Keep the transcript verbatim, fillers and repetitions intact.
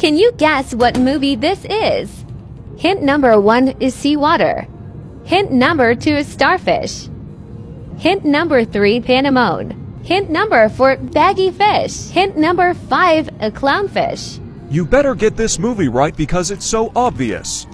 Can you guess what movie this is? Hint number one is seawater. Hint number two is starfish. Hint number three, Panemone. Hint number four, baggy fish. Hint number five, a clownfish. You better get this movie right because it's so obvious.